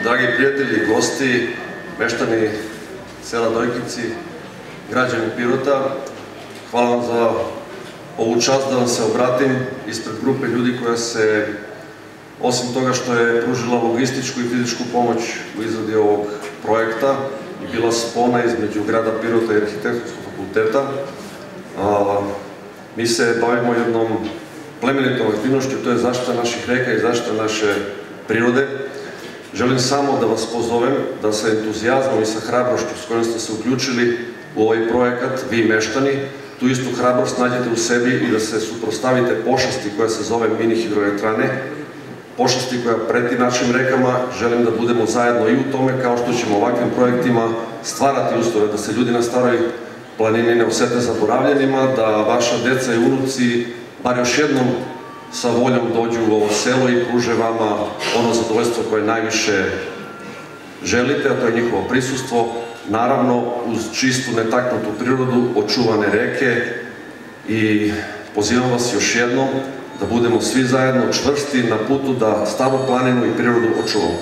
Dragi prijatelji, gosti, meštani sela Dojkici, građani Pirota, hvala vam za ovu čast da vam se obratim ispred grupe ljudi koja se, osim toga što je pružila logističku i fizičku pomoć u izradi ovog projekta i bila spona između grada Pirota i Arhitektonskog fakulteta, mi se bavimo jednom plemenitom aktivnošću, to je zaštita naših reka i zaštita naše prirode. Želim samo da vas pozovem da sa entuzijazmom i sa hrabrošću s kojom ste se uključili u ovaj projekat, vi meštani, tu istu hrabrost nađete u sebi i da se suprotstavite pošasti koja se zove mini hidroelektrane, pošasti koja preti našim rekama. Želim da budemo zajedno i u tome, kao što ćemo ovakvim projektima stvarati uslove da se ljudi na Staroj planini ne osete zaboravljenima, da vaša deca i unuci bar još jednom sa voljom dođu u ovo selo i pruže vama ono zadovoljstvo koje najviše želite, a to je njihovo prisustvo, naravno uz čistu, netaknutu prirodu, očuvane reke, i pozivam vas još jednom da budemo svi zajedno čvrsti na putu da Staru planinu i prirodu očuvamo.